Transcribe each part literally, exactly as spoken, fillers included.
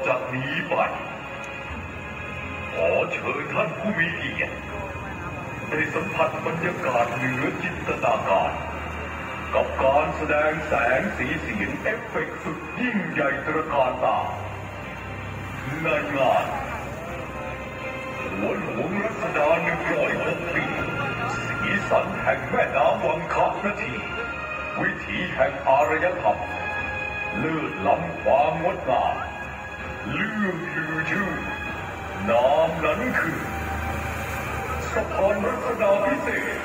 จากนี้ไปขอเชิญท่านผู้มีเกียรติได้สัมผัสบรรยากาศเหนือจินตนาการกับการแสดงแสงสีเสียงเอฟเฟกต์สุดยิ่งใหญ่ตระการตาในงานหวนหวงรัชดาหนึ่งร้อยหกปีสีสันแห่งแม่น้ำวังคะนาทีวิถีแห่งอารยธรรมเลื่อนล้ำความงดงามเรื่องลือชื่อนามนั้นคือสะพานรัชดาพิเศษ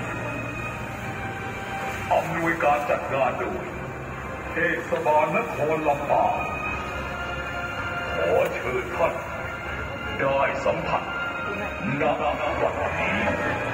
อำนวยการจัดงานโดยเทศบาลนครลำปางขอเชิญท่านได้สัมผัสณวันนี้